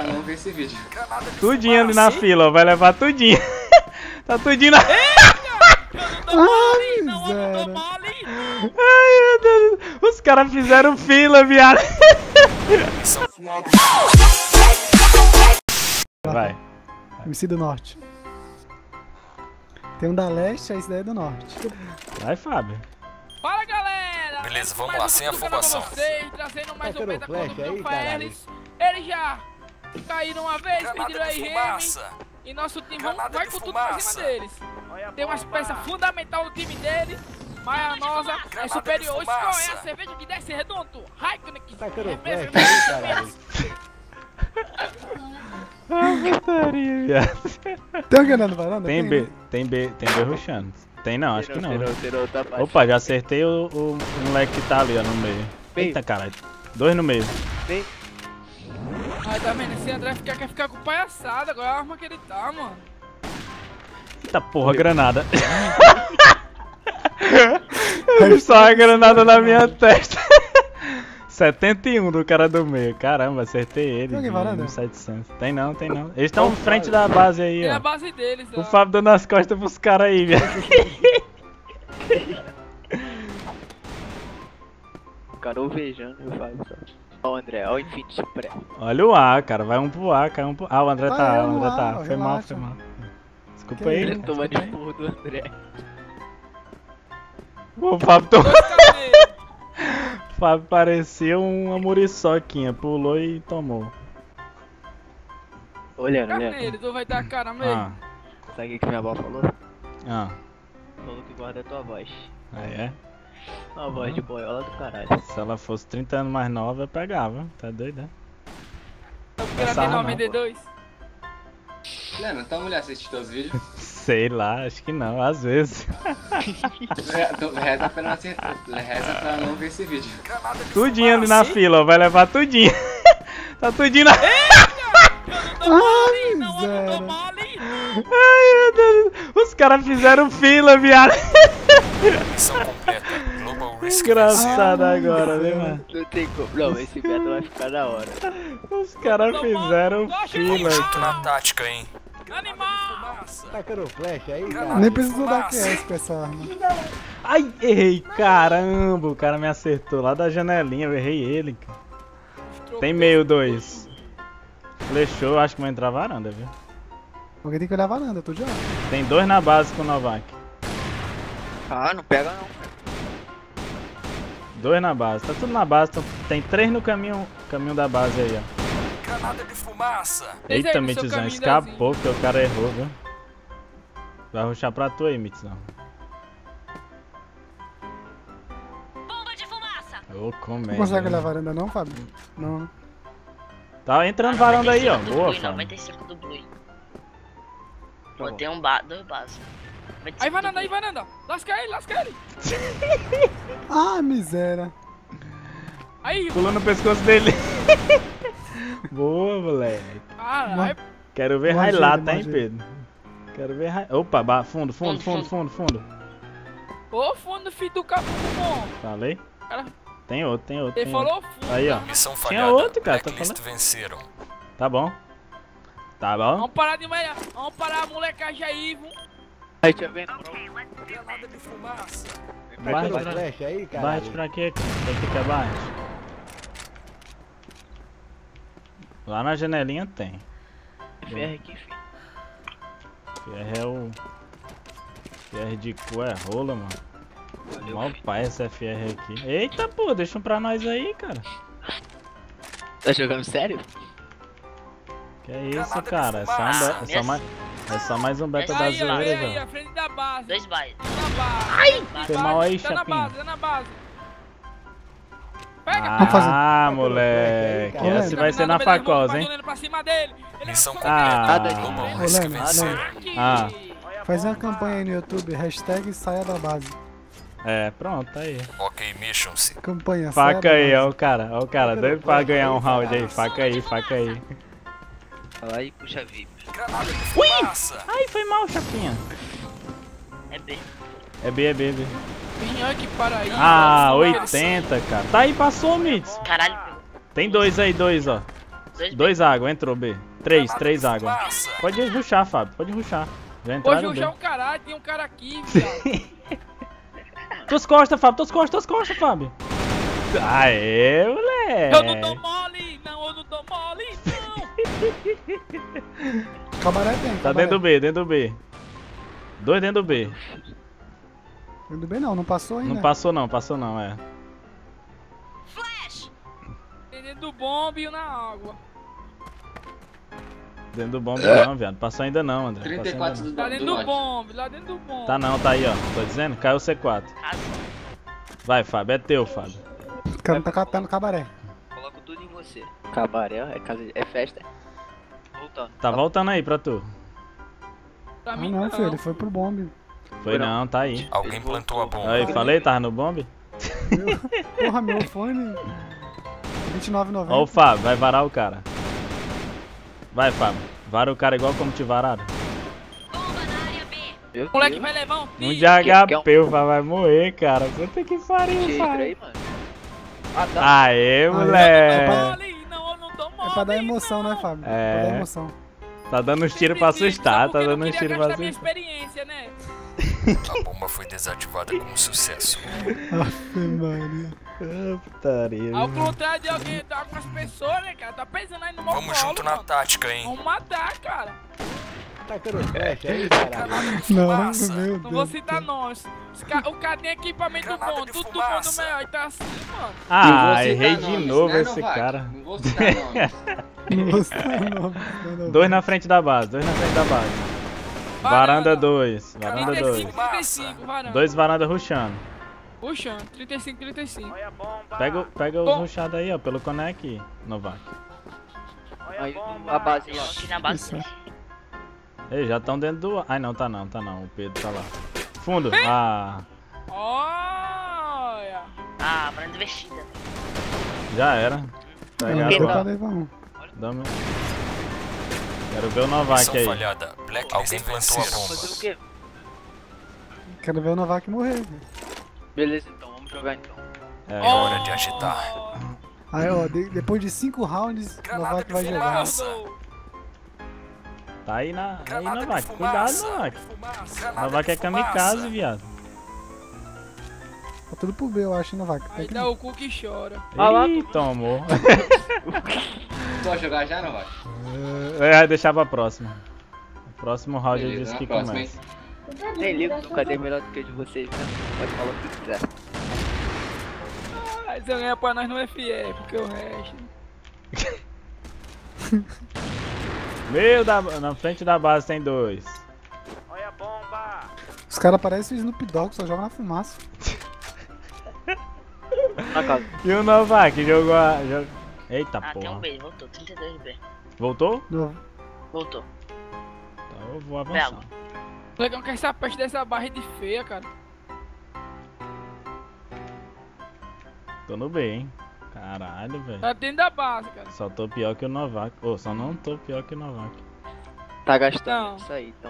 pra não ver esse vídeo. Tudinho ali na fila, ó, vai levar tudinho. Tá tudinho na... Ai, miséria. Ai, meu Deus. Os caras fizeram fila, viado. Vai. MC do Norte. Tem um da Leste, esse daí é do Norte. Vai, Fábio. Fala, galera! Beleza, vamos lá, sem afobação. Trazendo mais um Flash Betacon aí, do Faelis. Eles já caíram uma vez, pediram aí reme. E nosso time vai com tudo pra cima deles. Tem umas peças fundamentais no time deles. Mas a nossa é superior. Isso qual é a cerveja que desce redondo? Raikkonen que Tacando flash aí, caralho. Ah, putaria, viado. Tem alguém na varanda? Tem B, né? tem B rushando. Tem não, acho que não. Tirou, tá baixo. Opa, já acertei o moleque que tá ali, ó, no meio. Eita, caralho. 2 no meio. Ai, tá vendo? Esse André quer ficar com palhaçada. Agora é a arma que ele tá, mano. Eita porra, granada. Só a granada na minha testa. 71 do cara do meio. Caramba, acertei ele. Tem alguém varanda? No 700. Tem não, tem não. Eles estão em frente da base aí, Tem ó. a base deles, ó. O Fábio dando as costas pros caras aí, velho. O cara ovejando e o Fábio só. Ó o André, ó o Infinity Supremo. Olha o A, cara. Vai um pro A, cai um pro... Ah, o André Vai, tá, o vamos André lá, tá. Foi mal, relaxa. foi mal. Desculpa Que aí. Ele tomando desculpa aí. esporro do André. O Fábio tomou. Dois carneiros. Fábio parecia uma muriçoquinha, pulou e tomou. Olhando. Carneiro, tu vai dar a cara mesmo. Ah, Sabe o que minha avó falou? ah, Falou que guarda a tua voz. aí é. Uma voz de boiola do caralho. Se ela fosse 30 anos mais nova, eu pegava. Tá doido, né? Porque ela essa tem arma, 92. Leandro, tua mulher assiste teus vídeos? Sei lá, acho que não, às vezes. Reza pra não ver esse vídeo. Tudinho ali na fila, ó, vai levar tudinho. Tá tudinho na... Ai, Não, miséria. eu tô mole. Ai, meu Deus. Os caras fizeram fila, viado. Missão completa. Global Risk Engraçado agora, viu, mano? Não tem como. Não, esse beta vai ficar da hora. Os caras fizeram fila. vencido. Na tática, hein? Animal. Tacando flash aí, cara. Nem precisou dar QS com essa arma. Ai, errei, caramba. O cara me acertou lá da janelinha, eu errei ele. Cara. Tem meio 2. Flechou, acho que vai entrar varanda, viu? Alguém tem que olhar a varanda, eu tô de olho. Tem 2 na base com o Novak. Ah, não pega não. 2 na base, tá tudo na base. Tem 3 no caminho da base aí, ó. Granada de fumaça. Esse aí Eita, no seu Mitizão, caminho, escapou que o cara errou, viu? Vai rushar pra tu aí, Mitizão. Bomba de fumaça! Ô, comédia. Não consegue olhar a né? varanda não, Fábio? Não. Tá entrando varanda aí, ó. 95 do Boa, Blue, Fábio. 95 do Blue. Tá bom. Botei dois bases. 95 Aí, do varanda, Blue. aí, varanda. Lasca ele. Ah, miséria. Aí, Pulou no pescoço dele. Boa, moleque. caralho. Quero ver Morde highlight, ele, hein, morde Pedro? Quero ver highlight. Opa, fundo. Ô, fundo, filho do capumon. Falei? Cara, Tem outro. ele falou fundo. Aí, ó. Missão Tinha falhada. outro, cara, tô Blacklist venceram. Tá bom. Tá bom. Vamos parar de manhã. Vamos parar a molecagem aí, viu? Aí, deixa eu ver. Granada de fumaça. Barret Tacando pra, flash aí, cara. Barret pra quê, cara? Tem que ter Barret. Lá na janelinha tem. FR aqui, filho. FR é o... FR de cu é rola, mano. Valeu, Mal filho. pai essa FR aqui. Eita, pô, deixa um pra nós aí, cara. Tá jogando sério? Que é isso, Granada de cara? É fumaça. só mais um beta da Aí, ó, zoeira, aí, já. à frente da base. Dois bases. Na base. Foi mal aí, Tá na Chapinha. base, tá na base. Pega. fazer. Ah, moleque. Olha, Essa vai ser na facosa, hein? Pra cima dele. Ele Missão é completa. Ah. Global Ô, Risk Leandro, venceram. aqui. Ah. Faz uma campanha aí no YouTube, hashtag saia da base. É, pronto, tá aí. Ok, mission-se. Campanha, saia Faca da aí, base. ó o cara, doido pra ganhar um round aí. Faca aí. Vai lá e puxa VIP. Granada de fumaça. Ai, foi mal, Chapinha. É B. É B. Pinhão que para aí. Ah, ó. 80, cara. Tá aí, passou, Mitz. Caralho, Tem 2 aí, 2, ó. 2 água, entrou B. 3 água. Pode rushar, Fábio, pode rushar. Já Hoje entraram eu B. já um caralho, tem um cara aqui, viado. Tuas costas, Fábio, tuas costas, Fábio. Aê, moleque. Eu não dou mole, não, eu não dou mole, não. Cabaré tem. Tá cabaré. dentro do B. 2 dentro do B. Tudo bem não passou ainda. Não passou não, é. Flash! Tem dentro do bombe e um na água. Dentro do bombe não, viado. Passou ainda não, André. Passou ainda 34 não. do Tá dentro do do norte. bombe, lá dentro do bombe. Tá não, tá aí, ó. Tô dizendo, caiu o C4. Razão. Vai, Fábio, é teu, Fábio. O cara tá catando cabaré. Coloco tudo em você. Cabaré, é, casa, é festa. Voltando. Tá voltando aí pra tu. Pra Ah mim não, filho, ele foi pro bombe. Foi não, tá aí. Alguém plantou a bomba. Aí, falei, tava no bombe? Porra, meu fone. 29,90. Ó o Fábio, vai varar o cara. Vai, Fábio. Vara o cara igual como te vararam. Bomba na área B. Meu O moleque Deus. vai levar um Um tiro. de quer HP, o Fábio vai morrer, cara. Puta que pariu, Tira Fábio. aí, mano. Ah, tá. Aê, Eu não moleque. dou mole, não, eu não dou mole. É pra dar emoção, né, Fábio? É. Pra dar emoção. Tá dando uns tiros pra assustar, tá dando uns tiros pra gastar minha assustar. experiência, né? A bomba foi desativada com sucesso. Aff, Maria. Ah, putaria. Ao contrário de alguém tá com as pessoas, né, cara? Tá pensando aí no meu Vamos colo, junto na mano. tática, hein? Vamos matar, cara. Não, meu Não vou Deus. citar nomes. O cara tem equipamento Granada bom, de tudo do fumaça. mundo melhor. E tá assim, mano. Ah, Não vou citar errei de nomes, novo né, esse Novak? cara. Não vou citar nomes. Não vou citar não. 2 na frente da base, 2 na frente da base. Varanda 2, varanda 2. 35, 35, varanda. 2 varanda rushando. Puxa, 35, 35. Pega os Bom. rushados aí, ó, pelo Conec, Novak. Aí, a base Tem lá. um aqui na base. Ei, já estão dentro do... Ai, não, tá não. O Pedro tá lá. Fundo. Ah, Olha. Ah, varanda investida. já era. Não, Pega não agora. tá levando. Dá-me. Quero ver o Novak Missão aí. falhada. Alguém plantou a Fazer o bomba. quê? Quero ver o Novak morrer. velho. Beleza, então, vamos jogar então. É, É hora de agitar. Aí, ó, depois de 5 rounds, o Novak vai jogar. fumaça. tá aí na... Aí, Granada de Novak. Cuidado, fumaça. Novak. Granada Novak é de fumaça. kamikaze, viado. Tá tudo pro B, eu acho, hein, Novak. Aí dá o cu que chora. Ih, tomou. Tu vai jogar já, não vai? É, deixar pra próxima. O próximo round eu Beleza, disse na que próxima, começa. Nem ligo, o cadê melhor do que o de vocês, né? Pode falar o que quiser. Mas eu ganho pra nós no FE, porque o resto. Na frente da base tem 2. Os caras parecem o Snoop Dogg, só jogam na fumaça. Na casa. E o Novak jogou a... Eita Ah, tem um porra. B, voltou. 32 B. Voltou? No- Voltou. Então eu vou avançar. Pego. O legal que essa peste dessa barra é de feia, cara. Tô no B, hein? Caralho, velho. Tá dentro da base, cara. Só tô pior que o Novak. Ô, só não tô pior que o Novak. Tá gastando Não. isso aí, então.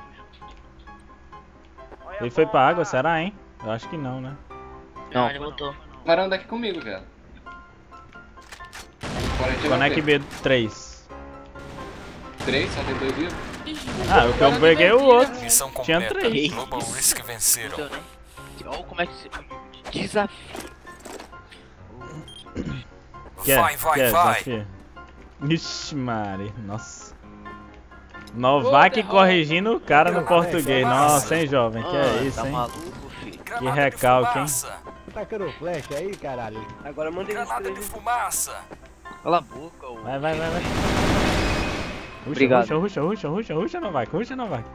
Ele foi pra água, será, hein? Eu acho que não, né? Não, ele voltou. Varanda aqui comigo, velho. Conec B 3. 3, só tem 2 vivos. Ixi, Ah, o que eu agora peguei é o divertida. outro. Missão Tinha completa. 3. Global Risk venceram. Então, né? Olha como é que se... Desafio. Vai, vai, vai. desafio? Ixi, Mari. Nossa. Novak derrota. corrigindo o cara no português. fumaça. Nossa, hein, jovem? Que é isso, Tá hein? maluco, filho? Granada de recalque, hein? fumaça. Tacando flash aí, caralho. Agora manda ele Granada de escrever. fumaça. Cala a boca, ô. Vai. Obrigado. Ruxa, Novak. Ruxa, Novak.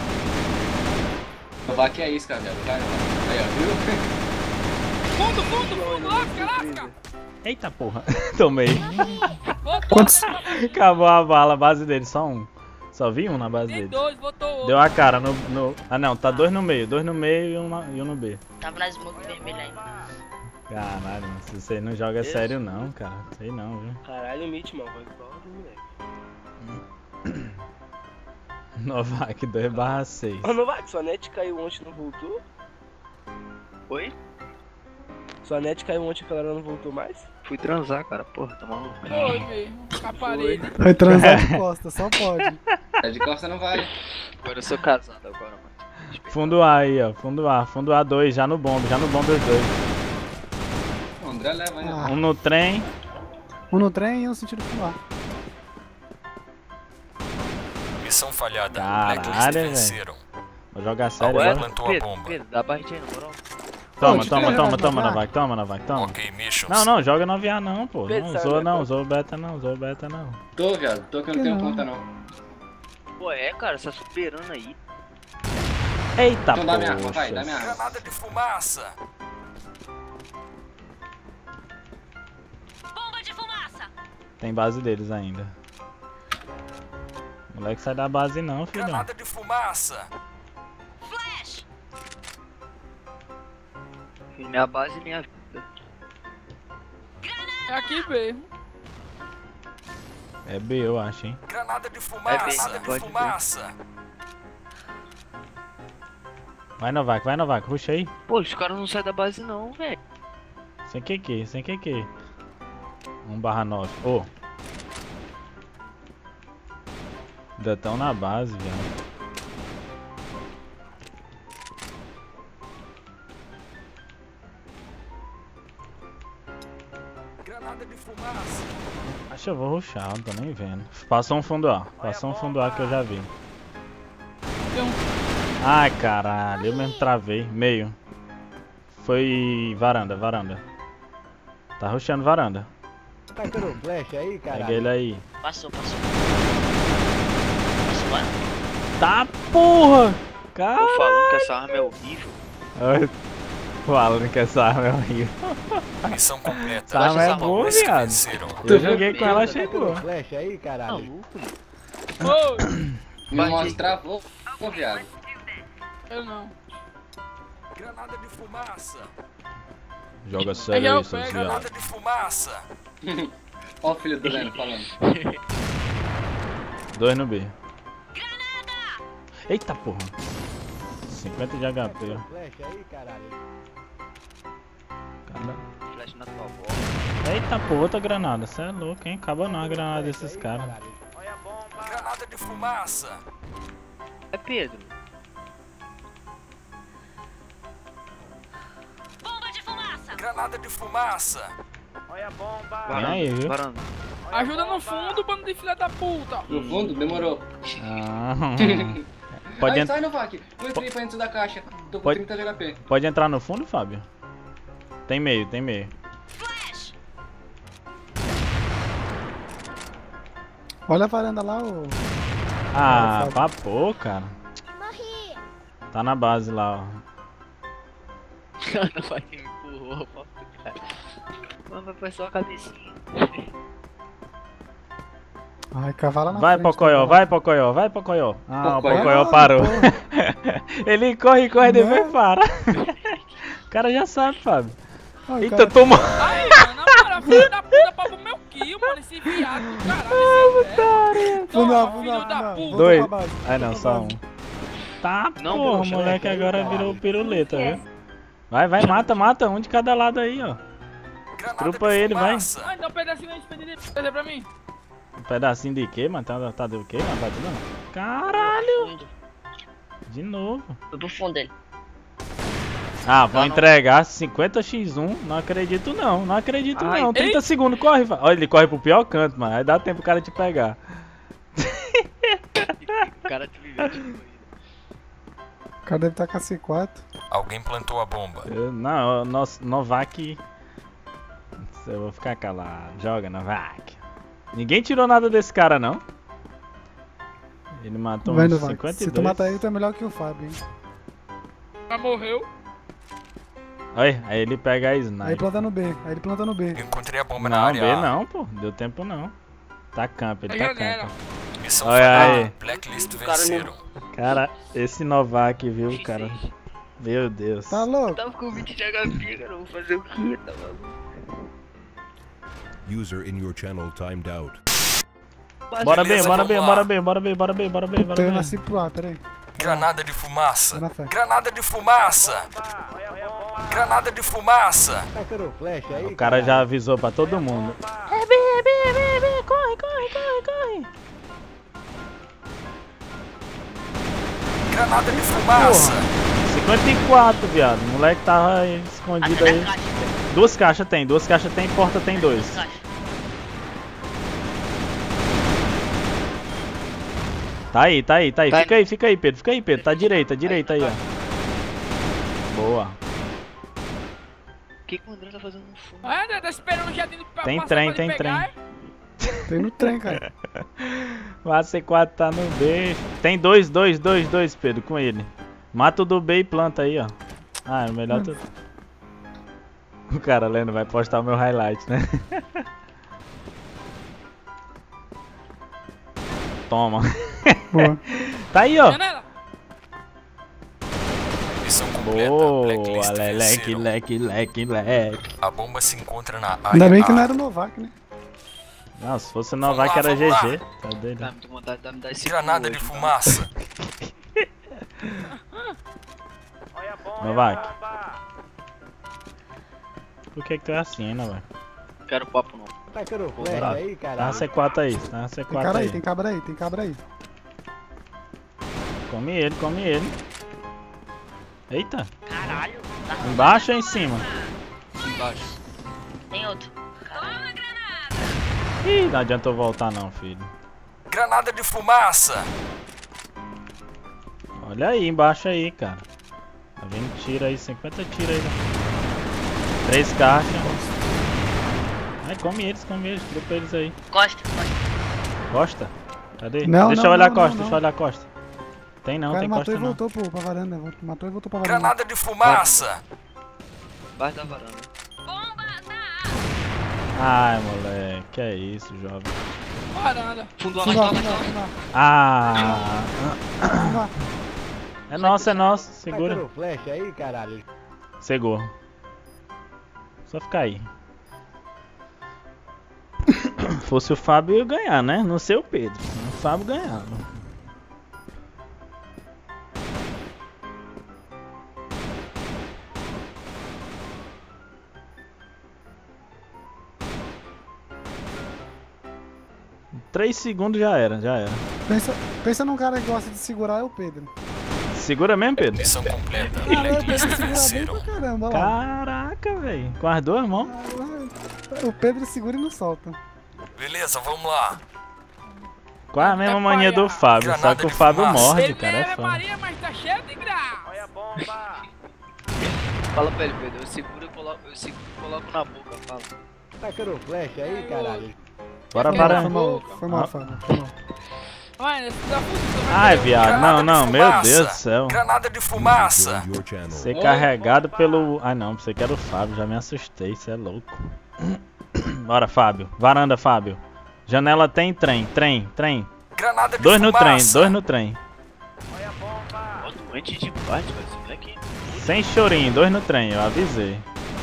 Novak é isca, velho. Vai, Novak. Aí, ó, viu? Fundo, lasca. Eita porra. Tomei. Voltou, Quantos- Acabou a bala, a base dele. Só um. Só vi um na base tem dele. 2, voltou outro. Deu a cara no... Ah não, tá 2 no meio. 2 no meio e um no B. Tava na smoke vermelha ainda. Caralho, mano, se você não joga sério não, cara. Sei não, viu? Caralho, o Mitch, mano. Vai igual do moleque. Novak 2/6. Ô, Novak, sua net caiu ontem e não voltou? Oi? Sua net caiu ontem e a galera não voltou mais? Fui transar, cara. Porra, tá maluco. Foi mesmo. Com a parede. Vai transar de costa, só pode. Tá de costa não vale. Agora eu sou casado agora, mano. Fundo A aí, ó. Fundo A 2, já no bombe os dois. O André leva ainda. Ah. Um no trem. Um no trem e um sentido pro ar. Missão falhada. Caralho, Blacklist velho. venceram. Vou jogar sério Ué, agora. plantou a bomba. Pedro, dá a barriga aí, na moral. Toma, Novak, toma. Ok, missions. Não, joga no VA não, pô. Pedro, Não sabe, usou o beta não. Tô, viado. Tô que eu não tenho conta não. Pô, cara, você tá superando aí. Eita, Então dá minha arma, vai, dá minha poxa. arma. Granada de fumaça. Tem base deles ainda. Moleque sai da base não, filhão. Granada de fumaça. Minha base e minha vida. É aqui mesmo. É B, eu acho, hein. Granada de fumaça. pode Vai, Novak, ruxa aí. Pô, os caras não saem da base não, velho. Sem QQ. 1/9. Ô. Ainda tão na base, velho. Granada de fumaça. Acho que eu vou rushar, não tô nem vendo. Passou um fundo A. Que eu já vi. Ai, caralho, eu mesmo travei. Meio. Foi varanda. Tá rushando varanda. Tacando flash aí, caralho. Pega ele aí. Passou. Passou lá? Tá porra! Tô falando que essa arma é horrível. Falando que essa arma é horrível. Missão completa. Essa arma é boa, Os que viado. venceram. Eu joguei com ela, achei boa. Tacando flash aí, caralho. Maluco, mano. Foi. Meu mouse travou, ô viado. Eu não. Granada de fumaça. Joga sério aí, seus viados. Granada de fumaça. Ó o filho do Leno falando. 2 no B. Eita porra. 50 de HP. Tacando flash aí, caralho. Flash na tua bola. Eita porra, outra granada. Cê é louco, hein? Acaba não a granada desses caras. Granada de fumaça. É Pedro. Granada de fumaça. Vem aí, viu? Varanda. Ajuda no fundo, bando de filha da puta. No fundo, demorou. Ah, pode, Aí sai, Novak. Eu entrei pra dentro da caixa. Tô com Pode- 30 de HP. pode entrar no fundo, Fábio? Tem meio. Olha a varanda lá, ô. Ah, papô, cara. Tá na base lá, ó. Não vai me empurrou, papo, cara. Mano, foi só a cabecinha. Ai, cavala na Vai, frente. Pocoyo, vai, Pocoyo. Ah, o Pocoyo. Pocoyo parou. Ele corre, depois Não. para. O cara já sabe, Fábio. Ai, Eita, cara, toma. Aí, mano, na moral, filho da puta pra pro meu kill, mano. Esse viado do caralho. Esse velho. Toma, filho da puta. Volta Dois. pra base, Ai, não, volta só pra um. base. Tá, Não, porra, o poxa, moleque né? agora virou piruleta, viu? Vai, mata, um de cada lado aí, ó. Granada Trupa de ele, vai. fumaça. Ai, dá um pedacinho aí, trazer pra mim. Um pedacinho de quê, mano? Tá do quê, mano? Batida não. Caralho! Fundo. De novo. Foi pro fundo dele. Ah, vão entregar 50x1. Não acredito não. Não acredito Ai, não. 30 segundos, corre. Olha, ele corre pro pior canto, mano. Aí dá tempo o cara te pegar. O cara te viveu de O cara deve estar com a C4. Alguém plantou a bomba. Não, nosso Novak. Eu vou ficar calado. Joga, Novak. Ninguém tirou nada desse cara, não. Ele matou Vai, uns Novak. 52. Se tu matar ele, tu é melhor que o Fábio, hein? Já morreu. Olha, aí ele pega a Aí sniper. planta no B. Aí ele planta no B. Encontrei a bomba na Não, área B A. não, pô. Deu tempo não. Tá camp, ele É tá janela. camp. Missão Olha falhada. aí. Blacklist cara venceram. Cara, esse Novak, viu, cara? Meu Deus. Tá louco? Tava com 20 de HP, cara. Vou fazer o quê? Tá maluco? User in your channel timed out. Bora B, Beleza, bora vamos B, lá. bora B, bora B, bora B, bora B, bora Tô B. indo pro A, peraí. Granada de fumaça. Tá na fé. Granada de fumaça. Granada de fumaça. Tacando flecha aí, O cara já avisou pra todo mundo. É B, corre, corre, corre, corre. Granada de fumaça. 54, viado. O moleque tava aí, escondido aí. Duas caixas tem, porta tem 2. Tá aí. Fica aí, Pedro. Tá à direita aí, ó. Boa. O que o André tá fazendo no fundo? Ah, André, tá esperando o jatinho pra Tem passar trem, pra ele tem pegar, trem. Tem no trem, cara. O AC4 tá no B. Tem dois, Pedro, com ele. Mata o do B e planta aí, ó. Ah, é melhor tu... O cara lendo vai postar o meu highlight, né? Toma. Boa. Tá aí, ó. Janela. Missão completa. Boa, Blacklist venceram. leque. A bomba se encontra na área Ainda bem que A. não era o Novak, né? Não, se fosse Novak era Vamos lá. GG. Tá doido? Tá muito vontade de me dar esse Granada de fumaça. Novak. Por que tu é assim, hein, Novak? Não quero papo não. Tacando flecha Tá. aí, Tá na caralho. C4 aí, Tem cara aí, tem cabra aí, tem cabra aí. Come ele. Eita. Caralho. Tá. Embaixo ou em cima? Embaixo. Tem outro. Ih, não adiantou voltar não, filho. Granada de fumaça. Olha aí, embaixo aí, cara. Tá vendo tiro aí, 50 tiros aí. 3 caixas. Ai, come eles, trupa eles aí. Costa. Costa? Cadê? Não, deixa não, eu olhar não, a costa, não, deixa eu olhar a costa. Tem não, O cara tem matou costa e não. voltou pra varanda. Matou e voltou pra varanda. Granada de fumaça. Embaixo da varanda. Ai, moleque, que é isso, jovem. Varanda. Fundo Fundo lá, alto. fundo lá, fundo lá. Ah! Fundo lá. É nosso, segura. Tacando flecha aí, caralho. Cegou. Só ficar aí. Fosse o Fábio ia ganhar, né? Não sei o Pedro. O Fábio ganhava. Em 3 segundos já era. Pensa num cara que gosta de segurar, é o Pedro. Segura mesmo, Pedro? Missão completa. Caralho, o Pedro Blacklist segura bem venceram. pra caramba, olha lá. Caraca, velho. Com as duas mãos. O Pedro segura e não solta. Beleza, vamos lá. Qual é a mesma mania do Fábio? Só Granada que o de Fábio fumaça. morde, Ele cara. É é foda. Maria, mas tá cheio de grau. Olha a bomba! Fala pra ele, Pedro. Eu seguro e coloco na boca, fala. Tacando flecha aí, caralho. Bora, Foi varanda. mal, foi mal, Fábio. Foi mal. Olha, esse da fuça, Ai, viado. Granada Não, de meu fumaça. Deus do céu. Granada de fumaça. Joined your channel. Ser carregado pelo... Ai não, pensei que era o Fábio, já me assustei, cê é louco. Bora, Fábio. Varanda, Fábio. Janela tem trem. Granada de 2 no trem, fumaça. 2 no trem. Olha a bomba! Ó, doente de bate, velho. Esse moleque. Sem chorinho, 2 no trem, eu avisei.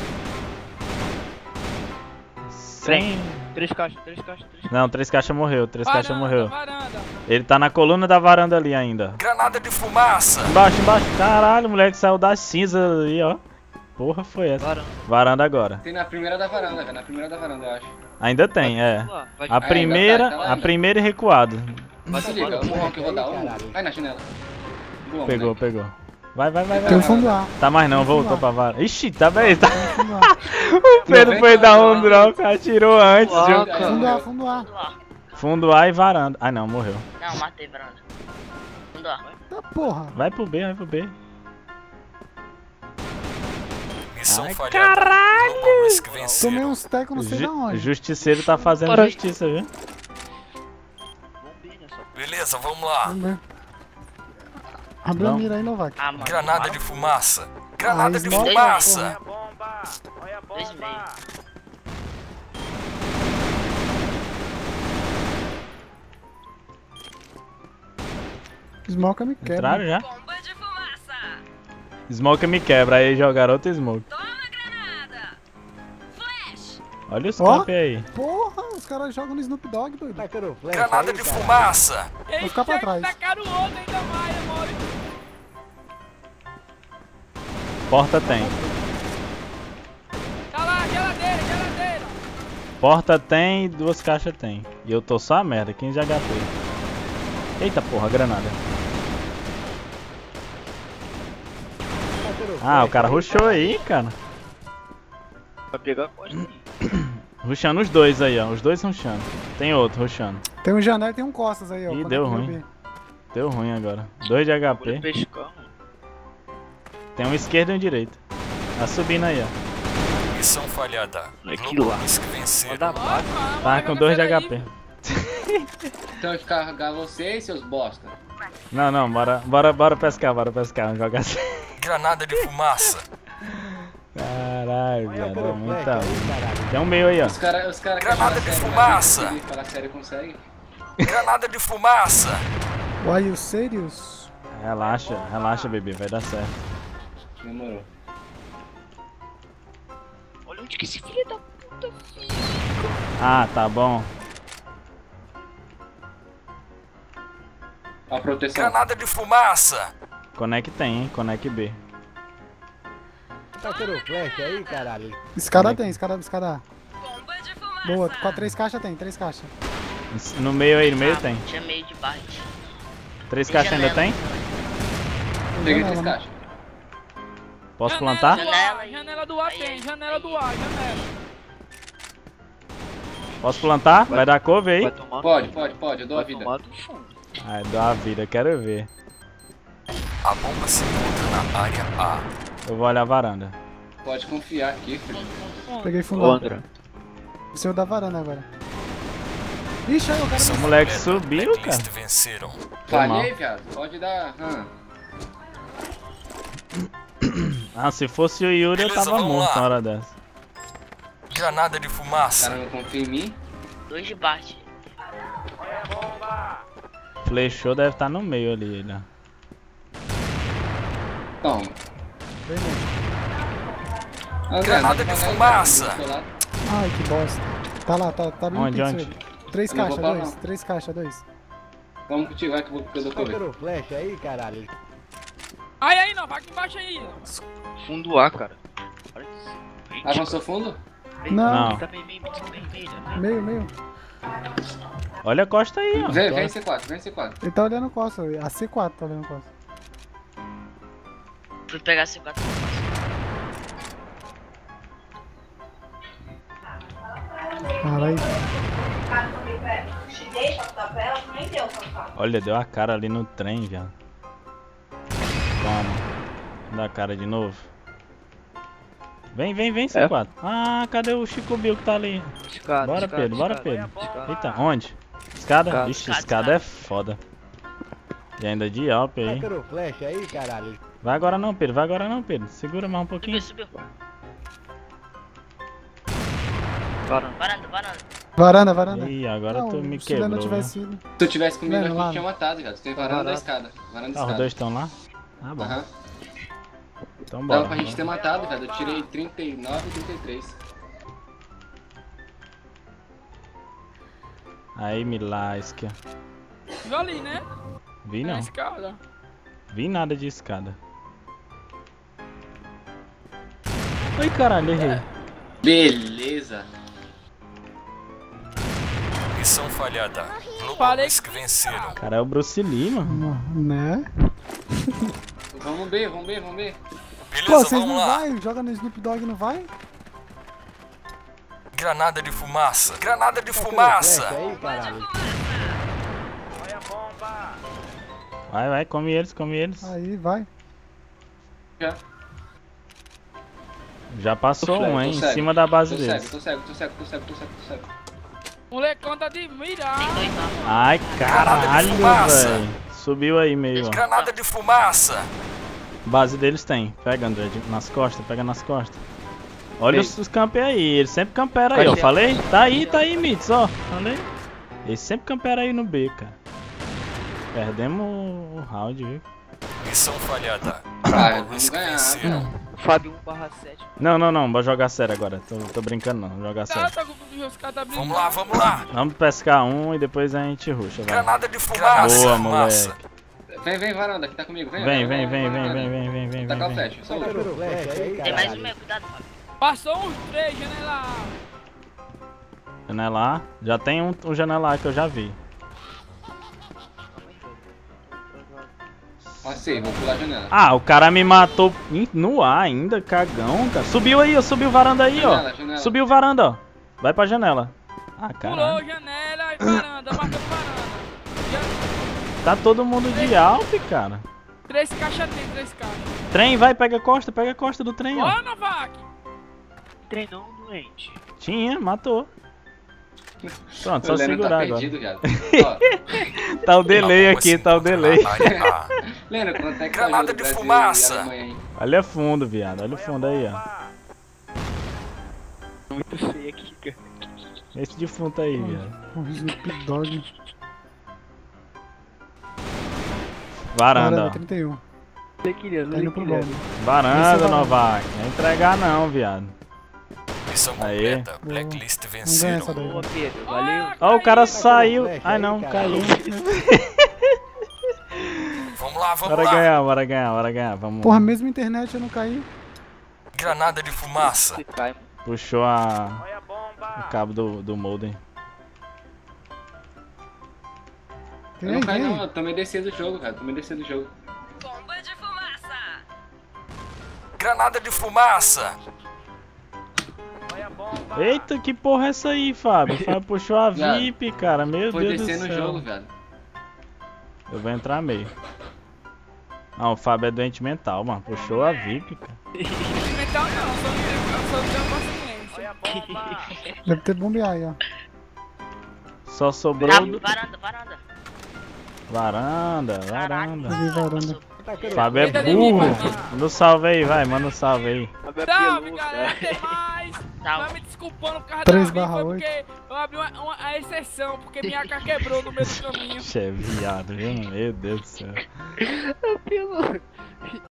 Sem... 3 caixas. Não, 3 caixas morreu, 3 caixas morreu. Varanda. Ele tá na coluna da varanda ali ainda. Granada de fumaça. Embaixo. Caralho, o moleque saiu da cinza ali, ó. Porra, foi essa. Varanda. Varanda agora. Tem na primeira da varanda, velho. Na primeira da varanda, eu acho. Ainda tem, é. Vai A ainda primeira, tá lá a ainda. primeira e recuado. Vai Se liga, o morrão que eu vou dar. Caralho. Vai na janela. Boa, Pegou. Vai. Tem um fundo lá. Tá mais não, voltou pra vara. Ixi, tá bem, tá. Tem um fundo lá. O Pedro foi dar um drop, atirou antes. Uau, de- Fundo lá, fundo lá. Lá. Fundo A e varanda. Ah não, morreu. Não, matei, varanda. Fundo A. Tá porra. Vai pro B. Missão Ai, falhada. caralho! Global Risk Tomei venceram. uns tecos não sei da O onde. justiceiro tá fazendo Bora. justiça, viu? Bombinha só. Beleza, vamos lá. Vamos ver. Abre a Não. mira aí, Novak. Ah, mano. Granada de fumaça. Granada de smoke. fumaça. Olha a bomba! Olha a 2,5. bomba! Smoke me quebra. Entraram já? Smoke me quebra, aí jogaram outro smoke. Olha os Ó. camp aí. Porra, os caras jogam no Snoop Dogg, doido. Tacando flecha Granada aí, de caralho. fumaça. Eles ficar pra trás. tacaram o outro ainda mais, amor. Porta tem. Porta tem, 2 caixas tem. E eu tô só a merda, 15 de HP. Eita porra, granada. Ah, o cara rushou aí, cara. Vai pegar a costa. Rushando os dois aí, ó. Os dois rushando. Tem outro rushando. Tem um janela e tem um costas aí, ó. Ih, Quando deu é que ruim. eu vi? Deu ruim agora. 2 de Vou HP. pescar, mano. Tem um esquerdo e um direito. Tá subindo aí, ó. Missão falhada. Aqui lá. Globos que venceram. Manda bala. Tá com 2 de HP. Então eu carregar vocês, seus bosta. Não, bora pescar, vamos jogar assim. Granada de fumaça. Caralho, Olha o velho, muita. flash aí, caralho. Tem um meio aí, ó. Os caras Granada de fumaça. Falar sério consegue. Granada de fumaça. Why you serious? Relaxa, bebê, vai dar certo. Demorou. Olha onde que esse filho da puta fica. Ah, tá bom. A proteção. Granada de fumaça. Conec tem, hein? Conec B. Tá tendo flash aí, caralho? Escada tem, escada A. Boa, com a 3 caixas tem, 3 caixas. No meio aí, no meio tem. Tinha meio de bite. 3 caixas ainda tem? Peguei Janela, 3 né? caixas. Posso plantar? Janela do A tem, janela do A, janela. Posso plantar? Vai dar cover aí? Vai tomar. Pode, eu dou a Vai vida. tomar do fundo. Ai, dá a vida, quero ver. A bomba se encontra na área A. Eu vou olhar a varanda. Pode confiar aqui, filho. Peguei Ô, fundão. André. O senhor da varanda agora. Ixi, aí o cara Missão O moleque completa. subiu, Blacklist cara. venceram. Falhei, viado. Pode dar. Ah, se fosse o Yuri eu Beleza, tava vamos morto lá. na hora dessa. Granada de O fumaça. cara não confia em mim. 2 de bate. Flechou deve estar no meio ali, ele, ó. Toma. Vem mesmo. André, Granada não de vai fumaça. do seu lado. Ai, que bosta. Tá lá, tá no Onde, pixel onde? aí. 3 Eu não caixas, vou pra 2. lá. 3 caixas, 2. Vamos contigo, vai que eu dou Tá cover. tendo flash aí, caralho? Aí, não, vai aqui embaixo aí. Fundo A, cara. Olha isso. Avançou fundo? Não, Tá bem, bem. meio. Olha a costa aí, ó. Vem C4, vem C4. Ele tá olhando costa, a C4 tá olhando costa. Fui pegar C4. Caralho. Olha, deu a cara ali no trem, viado. Toma. Dá a cara de novo. Vem, C4. Ah, cadê o Chico Bill que tá ali? Escada, Bora, escada, Pedro, bora, escada. Pedro. Escada. Eita, onde? Escada? Escada. Ixi, Escada, escada é foda. E ainda de Alp Tá aí. tendo flash aí, caralho? Vai agora não, Pedro. Vai agora não, Pedro. Segura mais um pouquinho. Subiu. Varanda. Varanda. Ih, agora Não, tu me se ele não quebrou. tivesse Viu? ido. Se tu tivesse comigo Vendo aqui, lá. tinha matado, cara. Tu tem varanda da escada. Varanda da Ah, os escada. dois estão lá? Ah, bom. Aham. Então bora. Dava pra gente ter matado, cara. Eu tirei 39 e 33. Aí, me lasca. Viu ali, né? Vi Na não. escada. Vi nada de escada. Ai, caralho, errei. Beleza. Missão falhada. Falei Globos que venceram. Cara, é o Bruce Lee, mano. Né? Vamos B. Pô, Beleza, vocês vamos não lá. vai? Joga no Snoop Dogg, não vai? Granada de fumaça. Granada de Tá tendo fumaça. flash aí, caralho? Vai, come eles. Aí, vai. Já. Já passou Tô um, hein? cego. Em cima da base Tô deles. cego. Molecão de mira. Tem 2 lá. Ai, caralho, fumaça. velho. Subiu aí meio, ó. Granada de fumaça. Base deles tem. Pega, André, nas costas, pega nas costas. Olha os campers aí, eles sempre camperam aí, ó. Falei? Tá aí, Mitz, ó. Falei? Eles sempre camperam aí no B, cara. Perdemos o round, viu? Missão falhada. Ah, Globos vamos que ganhar. venceram. Fábio 1/7. Não, vou jogar sério agora. Tô brincando não, vou jogar Cara, sério. tá com os caras tá brincando. Vamos lá. Vamos pescar um e depois a gente rusha, vai. Granada de fumaça. Boa, Fumaça. moleque. Vem, varanda, que tá comigo. Vem. Taca o flash. Só Tá o tendo flash aí, Tem mais um caralho? meio, cuidado, Fábio. Passou uns 3, janela. Janela A. Já tem um janela A que eu já vi. Passei, vou pular a janela. Ah, o cara me matou no ar ainda, cagão, cara. Subiu aí, ó. Subiu varanda aí, ó. Janela. Subiu varanda, ó. Vai pra janela. Ah, caralho. Pulou janela e varanda, matou varanda. Tá todo mundo de Alp, cara. 3 caixas tem, 3 caixas. Trem, vai, pega a costa do trem, ó. Ó, Novak! Treinou um doente. Tinha, matou. Pronto, só O Leno segurar tá agora. perdido, viado. Ó, Tá o delay aqui, tá o delay. Leno, quanto é que Granada tá o jogo de Brasil fumaça. e Alemanha aí? Olha fundo, viado. Olha o fundo aí, ó. Muito feio aqui, cara. Esse defunto aí, viado. Um Snoop Dogg. Varanda, ó. 31. Você queria, Tá indo pro queria. bombe. Varanda, Esse é Novak. Não é entregar não, viado. Missão Aê. completa. Blacklist Não ganha venceram. essa daí. Boa, Pedro. Valeu. Ó, o cara Tá saiu. flash Ai aí, não, cara. caiu. Vamos lá, vamos Bora lá. ganhar, bora ganhar, bora ganhar. Vamos. Porra, mesmo internet eu não caí. Granada de fumaça. Você cai, Puxou o cabo do modem. Eu não caí não, eu tomei descer do jogo, cara. Tomei descer do jogo. Bomba de fumaça. Granada de fumaça. Eita, que porra é essa aí, Fábio? Fábio puxou a Viado, VIP, cara. Meu Foi Deus do descer céu. no jogo, velho. Eu vou entrar meio. Não, o Fábio é doente mental, mano. Puxou a VIP, cara. Mental não, só de consciência. Deve ter bombear aí, ó. Só sobrou Varanda, varanda. varanda, varanda. Peguei varanda. Fábio é burro. Manda um salve aí, vai, manda um salve aí. Salve, galera, até mais. Salve. Vai me desculpando por causa 3/8. da foi porque eu abri a exceção, porque minha AK quebrou no meio do caminho. Che, viado, viu? Meu Deus do céu. Pelo...